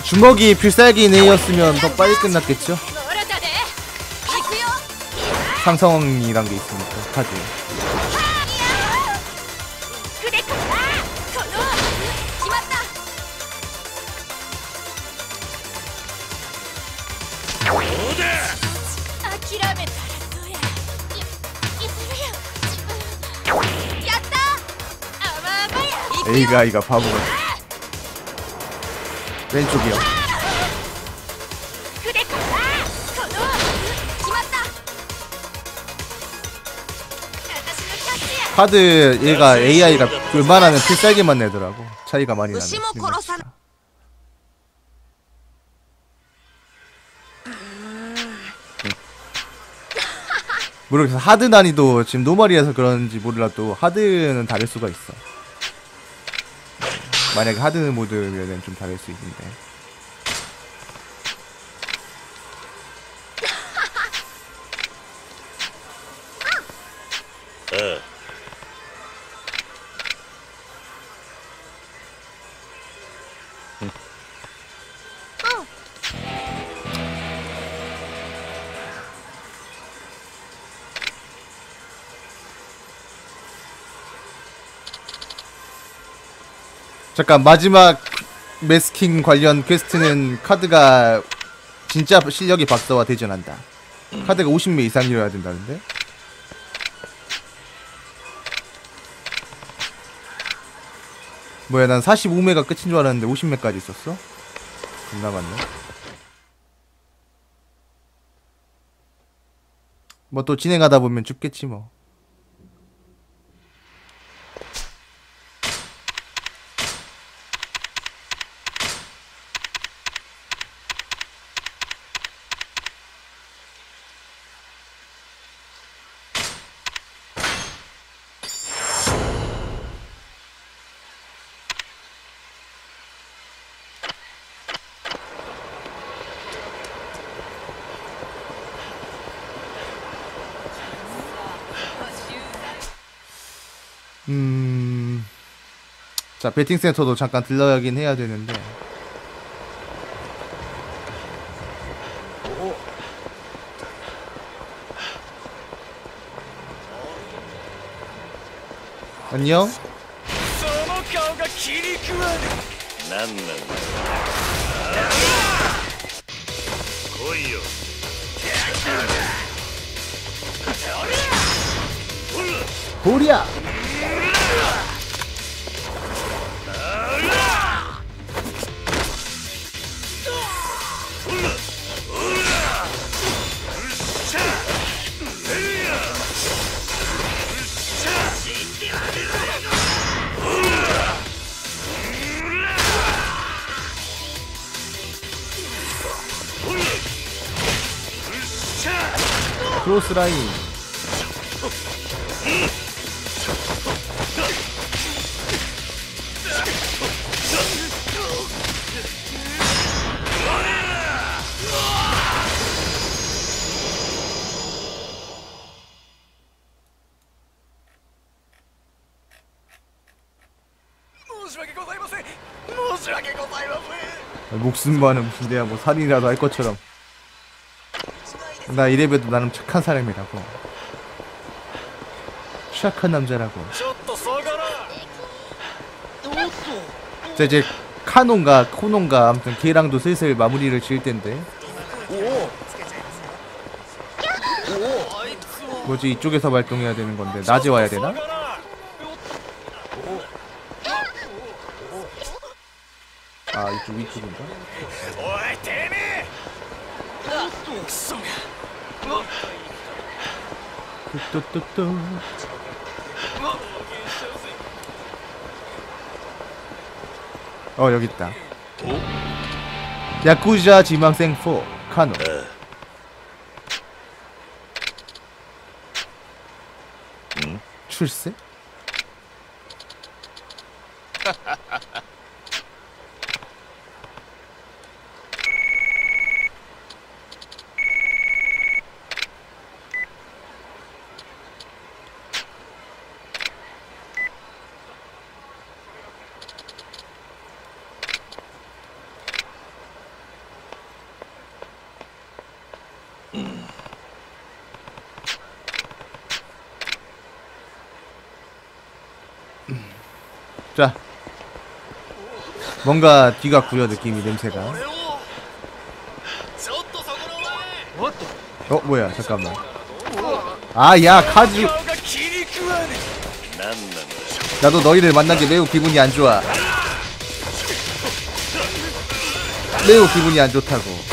주먹이 필살기 네이였으면 더 빨리 끝났겠죠? 상성이란 게 있으니까 카드. A가 바보가. 왼쪽이요. 카드 얘가 AI가 웬만하면 필살기만 내더라고. 차이가 많이 나네. 모르겠어. 하드 난이도 지금 노멀이라서 그런지 몰라도 하드는 다를 수가 있어. 만약에 하드 모드면은 좀 다를 수 있는데. 잠깐, 마지막 매스킹 관련 퀘스트는 카드가 진짜 실력이 박사와 대전한다. 카드가 50매 이상이어야 된다는데? 뭐야, 난 45매가 끝인 줄 알았는데 50매까지 있었어? 겁나 많네. 뭐 또 진행하다 보면 죽겠지 뭐. 자, 배팅센터도 잠깐 들러야긴 해야 되는데. 안녕? 보리야! 크로스 라인. 목숨만은 무슨 내가 뭐 살인이라도 할 것처럼. 나 이래봬도 나는 착한 사람이라고. 착한 남자라고. 자, 이제 카논가 코논가 아무튼 걔랑도 슬슬 마무리를 지을 텐데. 뭐지, 이쪽에서 발동해야 되는 건데 낮에 와야 되나? 아, 이쪽 위쪽인가? 뚜뚜뚜뚜. 여기 있다. 야쿠자 지망생 4 카노. 출세? 자, 뭔가 뒤가 구려 느낌이 냄새가. 뭐야 잠깐만. 아 야 카즈, 나도 너희를 만난 게 매우 기분이 안 좋아. 매우 기분이 안 좋다고.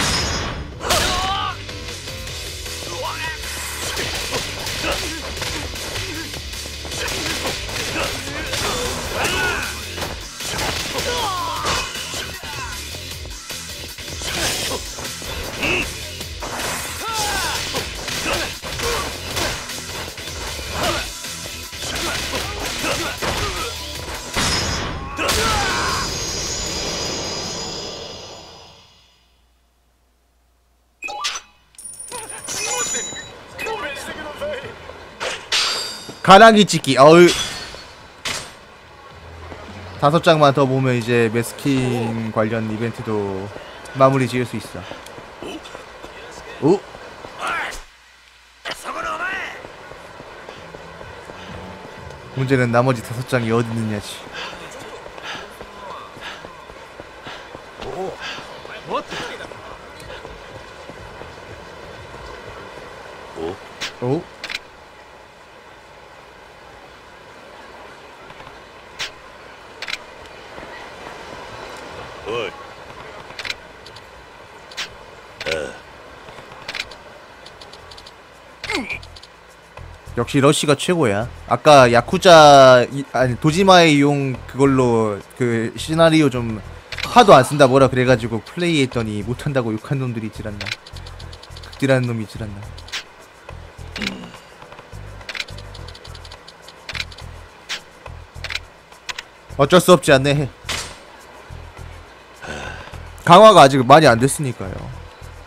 가랑이 찍기. 어우. 5장만 더 보면 이제 메스킨 관련 이벤트도 마무리 지을 수 있어. 오? 문제는 나머지 5장이 어디 있느냐지. 오? 역시 러쉬가 최고야. 아까 야쿠자 아니 도지마의 용 그걸로 그 시나리오 좀 하도 안 쓴다 뭐라 그래가지고 플레이했더니 못한다고 욕한 놈들이 있지란나. 극딜하는 놈이 있지란나. 어쩔 수 없지 않네 해. 강화가 아직 많이 안 됐으니까요.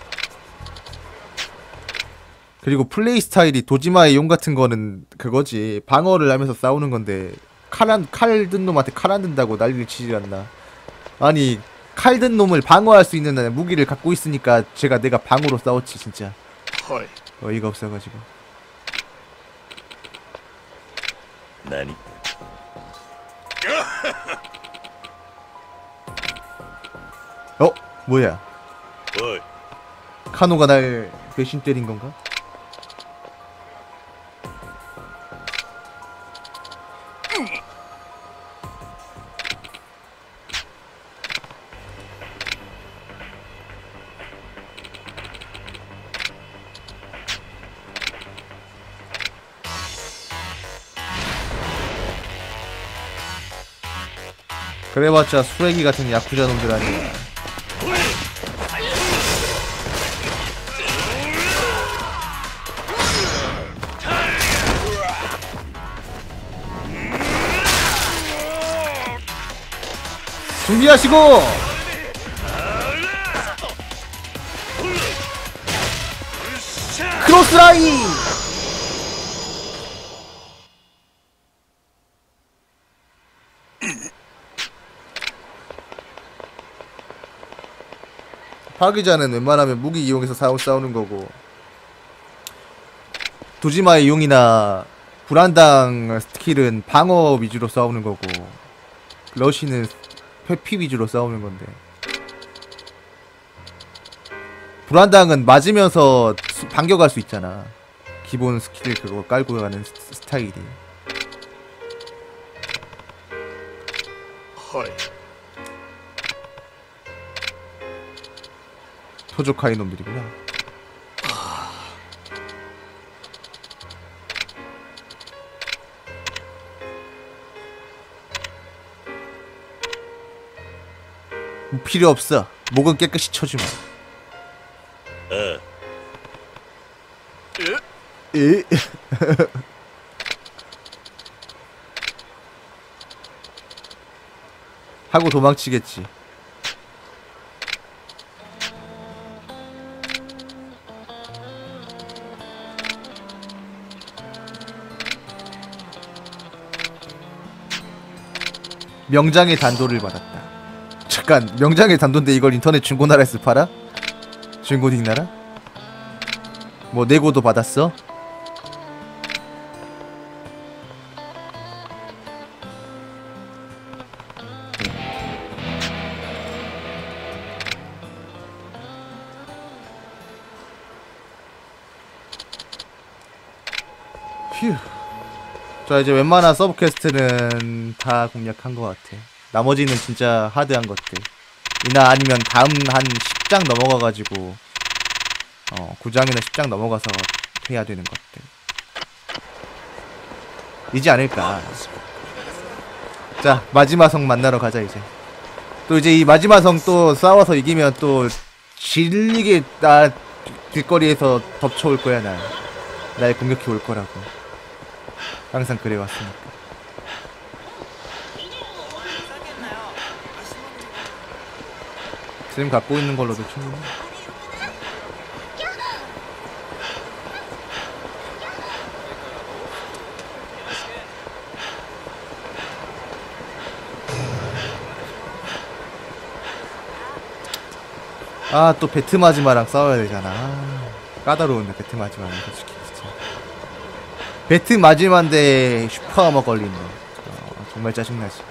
그리고 플레이 스타일이 도지마의 용 같은 거는 그거지. 방어를 하면서 싸우는 건데 칼 든 놈한테 칼 안 든다고 난리를 치지 않나. 아니 칼 든 놈을 방어할 수 있는 무기를 갖고 있으니까 내가 방어로 싸웠지 진짜. 어이가 없어가지고. 나니? 뭐야? 카노가 날 배신 때린 건가? 그래봤자 수레기 같은 야쿠자 놈들 아니야. 준비하시고! 크로스라인! 파괴자는 웬만하면 무기 이용해서 싸우는 거고, 도지마의 용이나 불안당 스킬은 방어 위주로 싸우는 거고, 러쉬는 회피 위주로 싸우는 건데, 불안당은 맞으면서 반격할 수 있잖아. 기본 스킬 그거 깔고 가는 스타일이. 토조카이 놈들이구나. 필요 없어. 목은 깨끗이 쳐주마. 에? 하고 도망치겠지. 명장의 단도를 받았다. 잠깐, 명장의 단도인데 이걸 인터넷 중고나라에서 팔아? 중고딩나라? 뭐 내고도 받았어? 휴. 자, 이제 웬만한 서브 퀘스트는 다 공략한 것 같아. 나머지는 진짜 하드한 것들. 이나 아니면 다음 한 10장 넘어가가지고 9장이나 10장 넘어가서 해야 되는 것들. 이지 않을까. 자, 마지막 성 만나러 가자 이제. 또 이제 이 마지막 성 또 싸워서 이기면 또 질리게 나 길거리에서 덮쳐올 거야. 날 공격해 올 거라고. 항상 그래왔으니까. 지금 갖고 있는 걸로도 충분해. 아, 또 베트마지마랑 싸워야 되잖아. 까다로운데 베트마지마는 솔직히 진짜. 베트마지마인데 슈퍼아머 걸리네. 정말 짜증나지.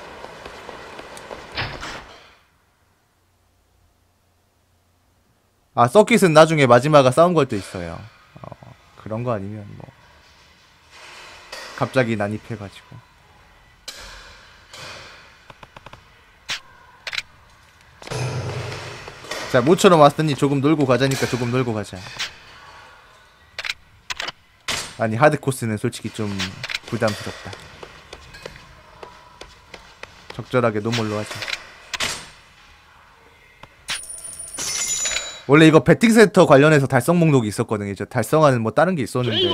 아, 서킷은 나중에 마지막에 싸운 걸 때 있어요. 그런 거 아니면 뭐 갑자기 난입해가지고. 자, 모처럼 왔으니 조금 놀고 가자니까 조금 놀고 가자. 아니, 하드 코스는 솔직히 좀 부담스럽다. 적절하게 노멀로 하자. 원래 이거 배팅센터 관련해서 달성 목록이 있었거든요. 이제 달성하는 뭐 다른 게 있었는데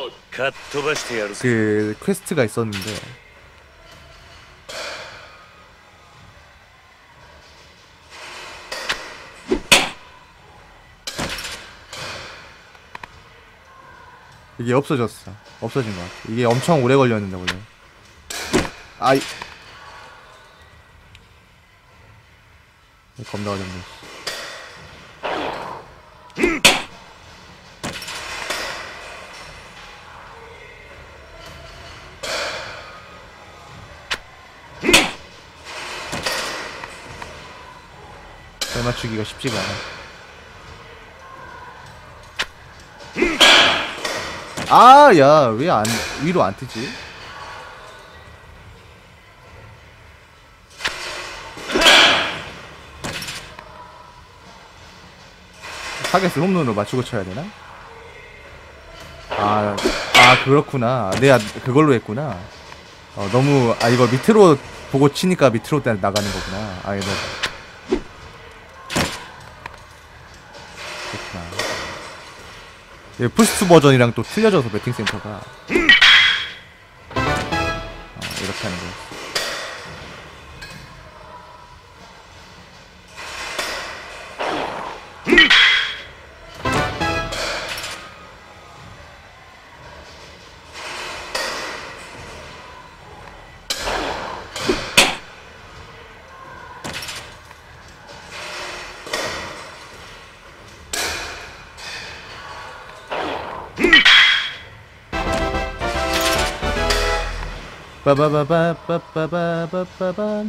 그 퀘스트가 있었는데 이게 없어졌어. 없어진 것 같아. 이게 엄청 오래 걸렸는데 원래. 아이 겁나 어렵네. 잘 맞추기가 쉽지가 않아. 아, 야, 왜 위로 안 뜨지? 타겟을 홈런으로 맞추고 쳐야 되나? 그렇구나. 내가 그걸로 했구나. 너무, 이거 밑으로 보고 치니까 밑으로 나가는 거구나. 아니, 그렇구나. 예, 플스2 버전이랑 또 틀려져서 배팅센터가 이렇게 하는 거야. 빠바바바바바바바밤.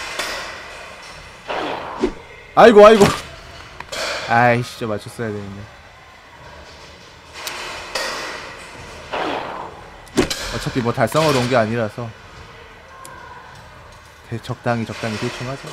아이고. 아이씨, 저 맞췄어야 되는데. 어차피 뭐 달성하러 온 게 아니라서 적당히 대충 하자.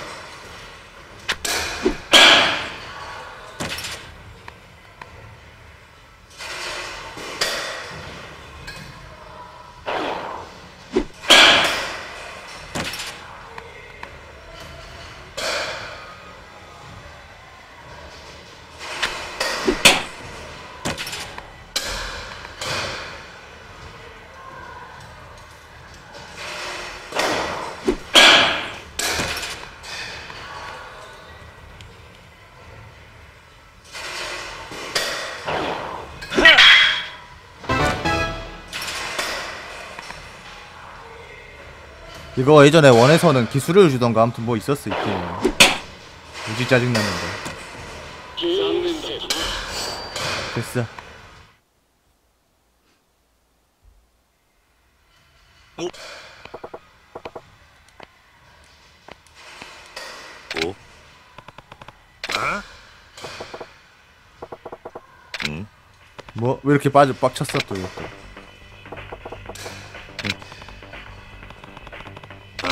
이거 예전에 원에서는 기술을 주던가 아무튼 뭐 있었어 있긴. 무지 짜증났는데. 됐어. 오? 응? 뭐 왜 이렇게 빡쳤어 또 이것도.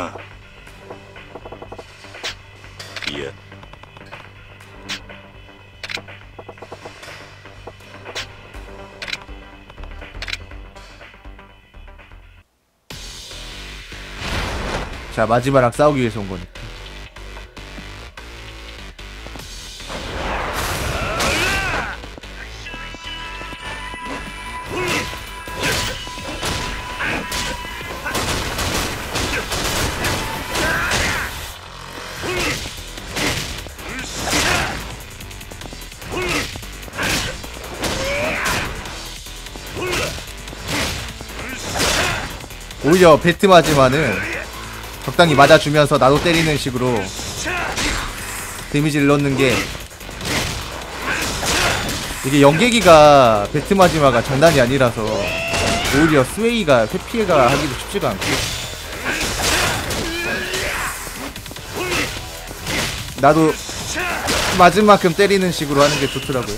あいや 자, 마지막랑 싸우기 위해서 온 거니까. 오히려 배트 마지막은 적당히 맞아주면서 나도 때리는 식으로 데미지를 넣는 게, 이게 연계기가 배트 마지막가 장난이 아니라서 오히려 스웨이가 회피가 하기도 쉽지가 않고, 나도 맞은 만큼 때리는 식으로 하는 게 좋더라고요.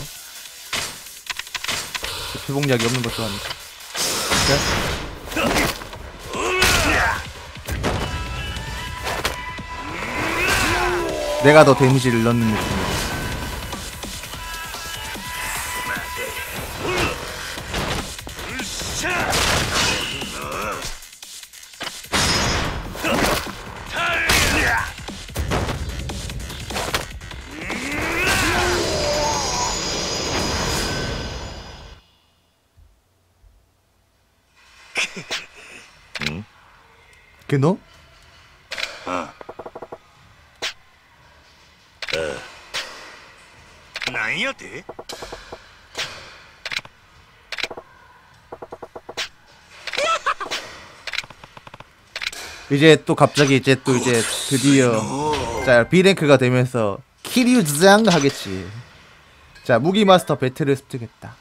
회복약이 없는 것도 아니고. 내가 더 데미지를 넣는 느낌이야. 그 너? なんやて 이제 또 갑자기 이제 드디어 자 B랭크가 되면서 키류즈장 하겠지. 자 무기 마스터 배틀을 습득했다.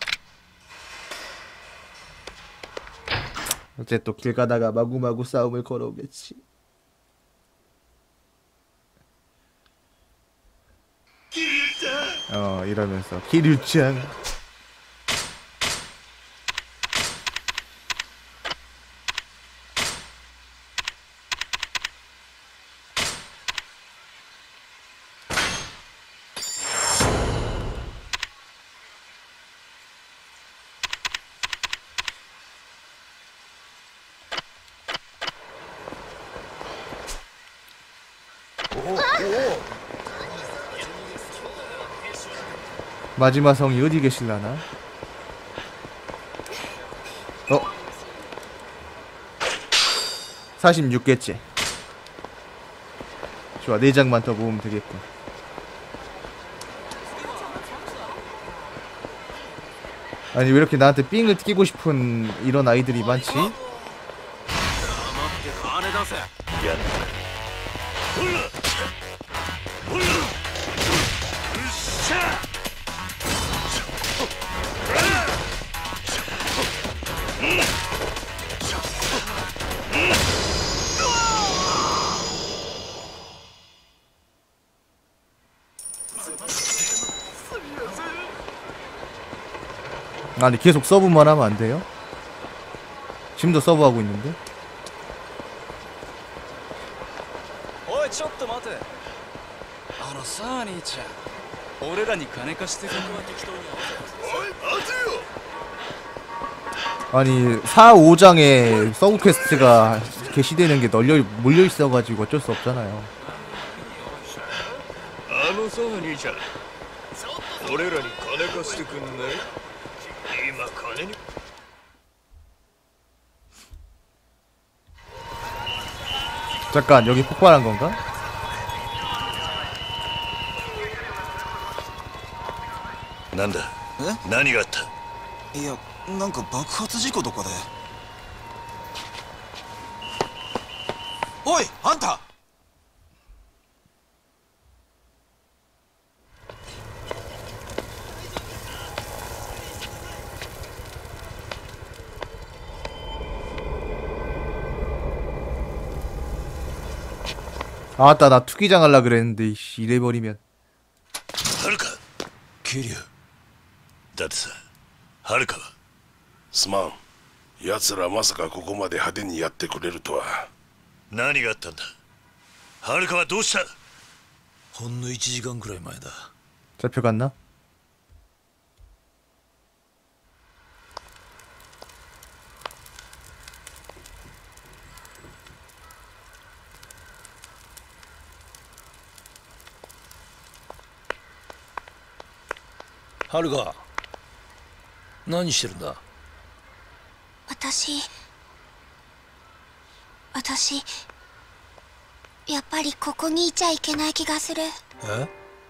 이제 또 길 가다가 마구마구 싸움을 걸어오겠지. 이러면서 키류짱. 마지막 성이 어디 계실라나? 46개째. 좋아, 4장만 더 모으면 되겠군. 아니 왜 이렇게 나한테 삥을 끼고 싶은 이런 아이들이 많지? 아니 계속 서브만 하면 안 돼요? 지금도 서브하고 있는데? おいちょっと待てさあ兄ちゃん俺らに金貸してくれ 아니 4, 5장에 서브 퀘스트가 게시되는 게 몰려 있어가지고 어쩔 수 없잖아요. さあ兄ちゃん俺らに金貸してくんない今金に 잠깐 여기 폭발한 건가? なんだ何があったいやなんか爆発事故とかでおいあんた 아따 나 투기장 할라 그랬는데 이씨 이래버리면 はるか桐生だってさはるかはすまん奴らまさかここまで派手にやってくれるとは。 何があったんだはるかはどうした？ ほんの1時間くらい前だ。 잡혀갔나? はるか、何してるんだ？ 私やっぱりここにいちゃいけない気がする。 え？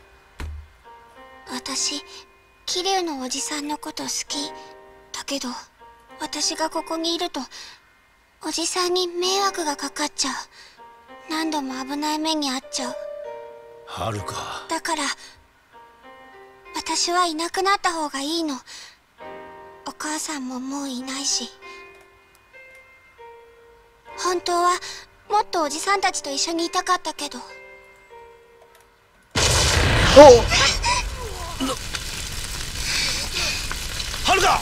私桐生のおじさんのこと好きだけど、私がここにいるとおじさんに迷惑がかかっちゃう。何度も危ない目に遭っちゃう。 はるか、 だから私はいなくなった方がいいの。お母さんももういないし。本当はもっとおじさんたちと一緒にいたかったけど。 はるか！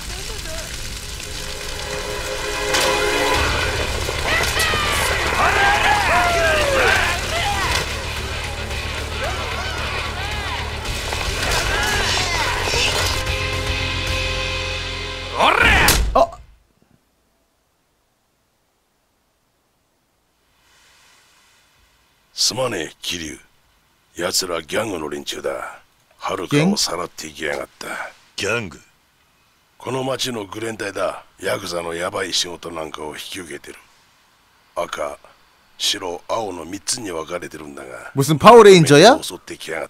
すまねえ、桐生。奴らギャングの連中だ。はるかをさらっていきやがった。 ギャング？ この町のグレン隊だ。ヤクザのヤバい仕事なんかを引き受けてる。赤、白、青の3つに分かれてるんだが、 무슨 파워레인저야? 襲ってきやがった。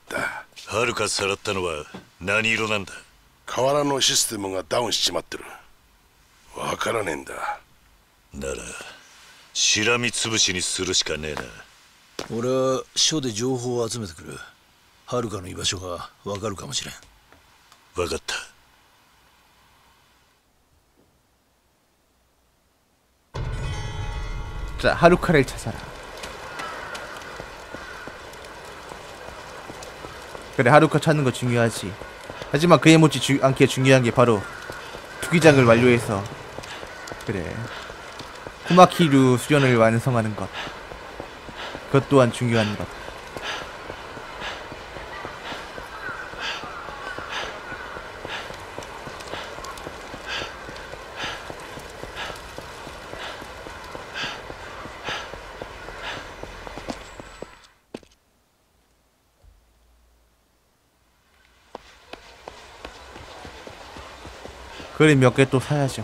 はるかさらったのは何色なんだ？ 河原のシステムがダウンしちまってる。わからねえんだ。 ならしらみつぶしにするしかねえな。 俺は署で情報を集めてくる。はるかの居場所がわかるかもしれん。 分かった。 자, 하루카를 찾아라. 그래, 하루카 찾는 거 중요하지. 하지만 그에 못지 않게 중요한 게 바로 투기장을 완료해서, 그래, 코마키류 수련을 완성하는 것. 그것 또한 중요한 것. 그래, 몇 개 또 사야죠.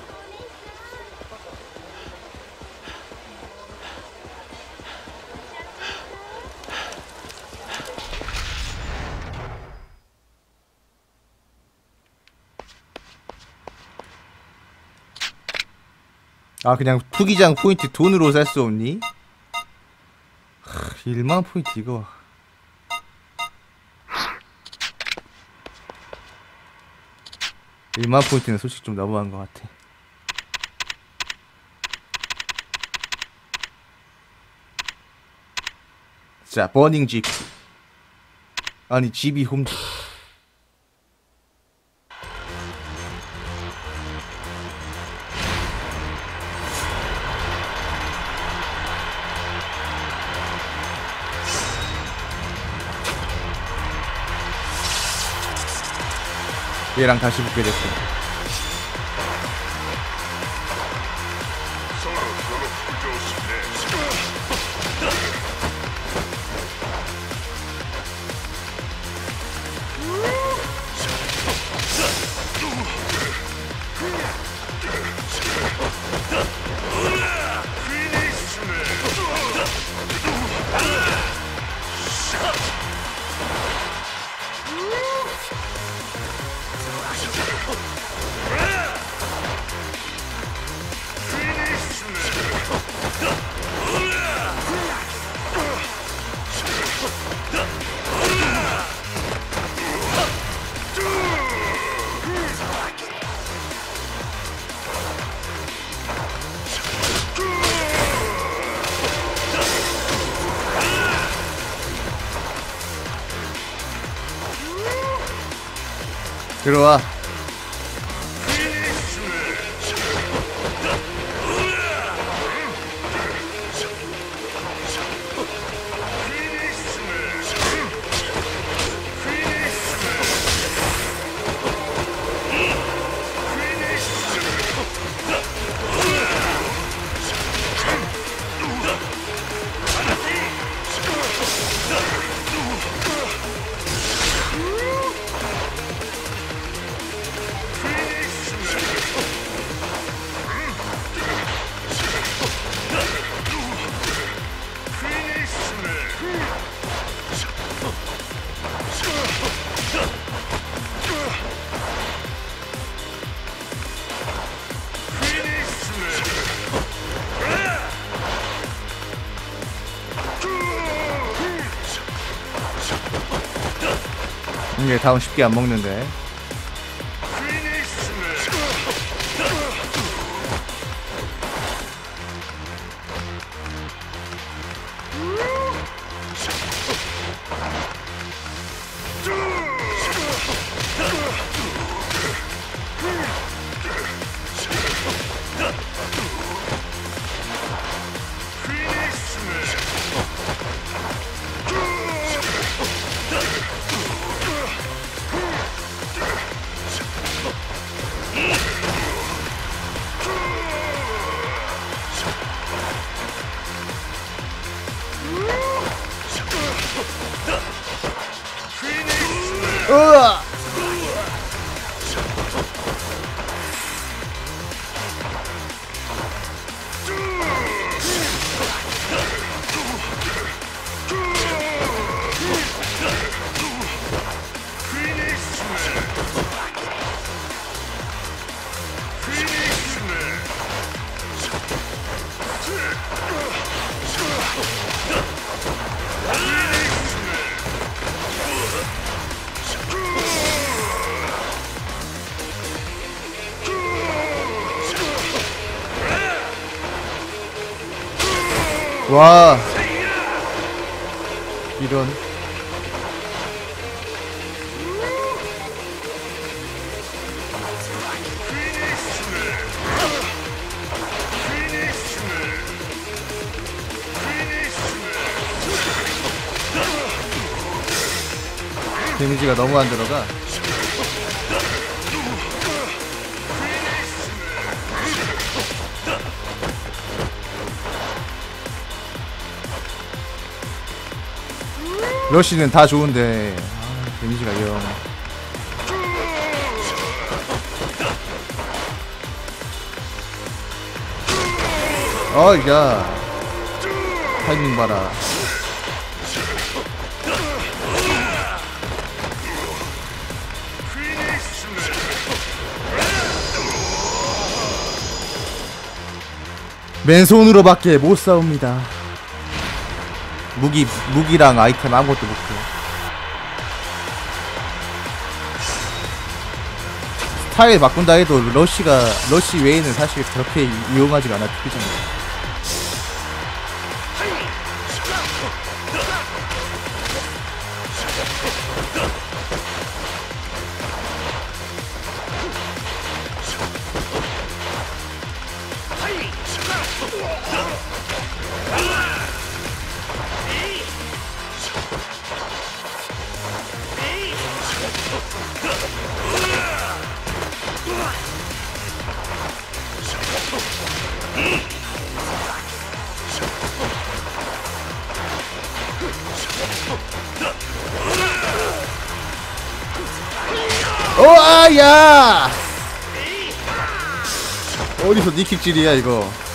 아, 그냥 투기장 포인트 돈으로 살 수 없니? 1만 포인트 이거. 일만 포인트는 솔직히 좀 너무한 것 같아. 자, 버닝 집. 아니, 집이 홈집. 얘랑 다시 붙게 됐어. 들어와. 이게 다운 쉽게 안 먹는데. 으아! 와, 이런. 데미지가 너무 안 들어가. 러쉬는 다 좋은데 데미지가 영. 야 타이밍 봐라. 맨손으로밖에 못 싸웁니다. 무기랑 아이템 아무것도 못해. 스타일 바꾼다 해도 러쉬 외에는 사실 그렇게 유용하지가 않아. 특이잖아. 야! 어디서 니킥질이야 이거.